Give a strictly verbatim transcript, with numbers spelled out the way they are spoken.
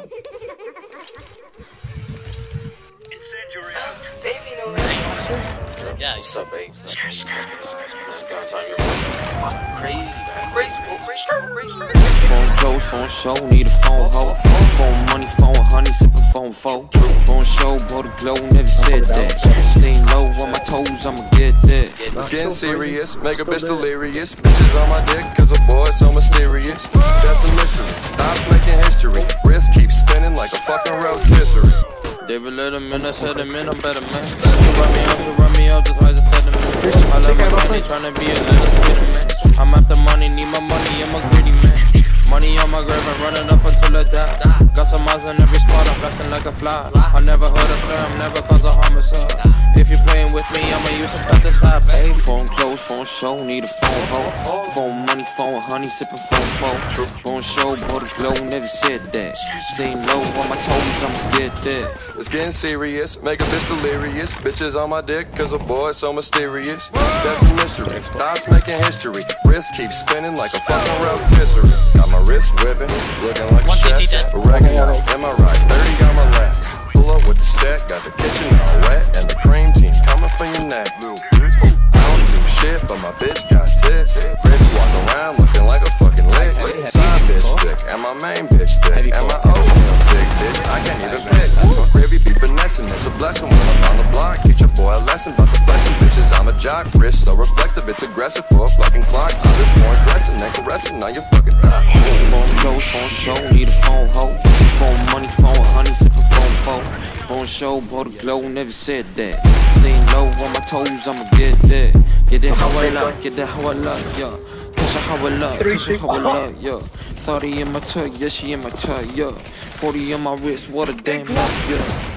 Baby, no way. Yeah. What's up, babe? Crazy, man. Crazy, crazy, crazy. Phone close, phone show, need a phone hoe. Phone money, phone honey, sippin' phone foe. Phone show, blow the glow, never said that. Staying low on my toes, I'ma get that. It's getting serious, make a bitch delirious. Bitches on my dick, cause a boy so mysterious. That's a mystery, thoughts making history. Wrist keeps spinning like a fucking rotisserie. David Letterman, I said him in, I'm better man. You run me up, you run me up, just like I said to me. I love my money, tryna be a little sweeter man. I'm after money, need my money, I'm a greedy man. Money on my grave and running up until I die. Got some eyes in every spot, I'm flexing like a fly. I never heard a flare, I'm never cause a homicide. If you're playing with me, I'ma use some pesticide, babe. Phone close, phone show, need a phone hoe. Phone money, phone honey, sippin' phone phone. Phone show, blow the glow, never said that. Staying low on my toes, I'ma get that. It's getting serious, make a bitch delirious. Bitches on my dick, cause a boy so mysterious. That's a mystery, thoughts making history. Wrist keeps spinning like a fucking rotisserie. Got my wrist whipping, looking like a chef. Oregano, am I right? thirty on my lap. Pull up with the set, got the kitchen all wet. And the cream team coming for your neck. I don't do shit, but my bitch got tits. Ready to walk around looking like a fucking lick. Side bitch thick, and my main bitch thick. And my oatmeal thick, bitch, I can't even pick. Gravy be finessing, it's a blessing when I'm on the block. Teach a boy a lesson about the flexing bitches, I'm a jock. Wrist so reflective, it's aggressive for a fucking clock. I've been born dressing and caressing on your fucking back. Phone close, phone show, need a phone hoe. Phone money, phone honey, sippin' phone phone. Phone show, blow the glow, never said that. Staying low on my toes, I'ma get that. Get it how I like, get that how I like, yeah. Catch her how I like, catch her how I like, yeah. thirty in my tug, yeah, she in my tug, yeah. forty in my wrist, what a damn luck, yeah.